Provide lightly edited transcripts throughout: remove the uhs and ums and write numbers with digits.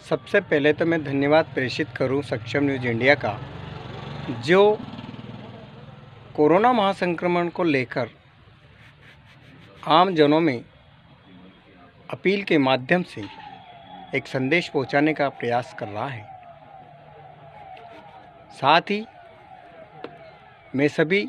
सबसे पहले तो मैं धन्यवाद प्रेषित करूं सक्षम न्यूज़ इंडिया का, जो कोरोना महासंक्रमण को लेकर आम जनों में अपील के माध्यम से एक संदेश पहुंचाने का प्रयास कर रहा है। साथ ही मैं सभी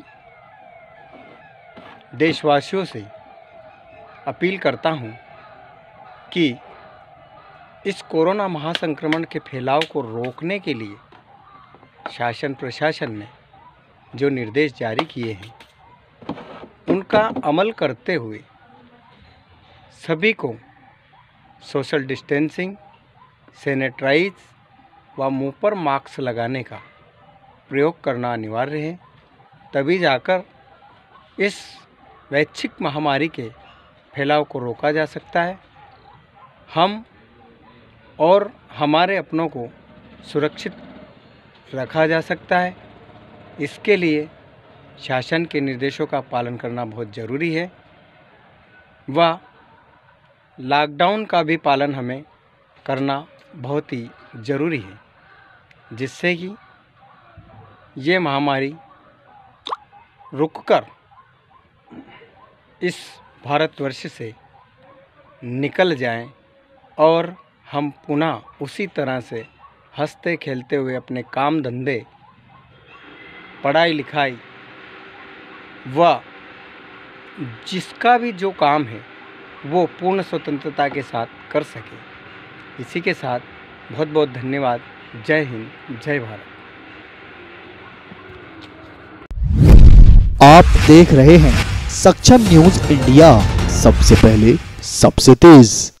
देशवासियों से अपील करता हूं कि इस कोरोना महासंक्रमण के फैलाव को रोकने के लिए शासन प्रशासन ने जो निर्देश जारी किए हैं उनका अमल करते हुए सभी को सोशल डिस्टेंसिंग, सैनिटाइज व मुंह पर मास्क लगाने का प्रयोग करना अनिवार्य है। तभी जाकर इस वैश्विक महामारी के फैलाव को रोका जा सकता है। हम और हमारे अपनों को सुरक्षित रखा जा सकता है। इसके लिए शासन के निर्देशों का पालन करना बहुत ज़रूरी है व लॉकडाउन का भी पालन हमें करना बहुत ही ज़रूरी है, जिससे कि ये महामारी रुककर इस भारतवर्ष से निकल जाए और हम पुनः उसी तरह से हंसते खेलते हुए अपने काम धंधे, पढ़ाई लिखाई व जिसका भी जो काम है वो पूर्ण स्वतंत्रता के साथ कर सके। इसी के साथ बहुत बहुत धन्यवाद। जय हिंद, जय भारत। आप देख रहे हैं सक्षम न्यूज़ इंडिया, सबसे पहले सबसे तेज।